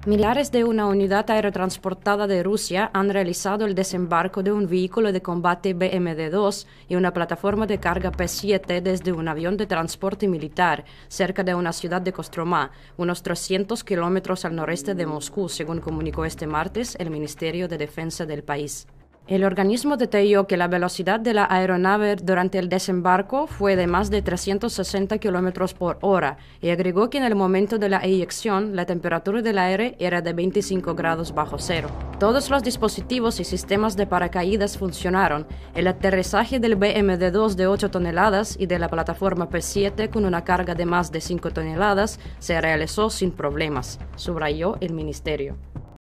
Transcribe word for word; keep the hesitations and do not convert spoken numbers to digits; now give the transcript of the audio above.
Militares de una unidad aerotransportada de Rusia han realizado el desembarco de un vehículo de combate B M D dos y una plataforma de carga P siete desde un avión de transporte militar cerca de una ciudad de Kostromá, unos trescientos kilómetros al noreste de Moscú, según comunicó este martes el Ministerio de Defensa del país. El organismo detalló que la velocidad de la aeronave durante el desembarco fue de más de trescientos sesenta kilómetros por hora y agregó que en el momento de la eyección la temperatura del aire era de veinticinco grados bajo cero. Todos los dispositivos y sistemas de paracaídas funcionaron. El aterrizaje del B M D dos de ocho toneladas y de la plataforma P siete con una carga de más de cinco toneladas se realizó sin problemas, subrayó el ministerio.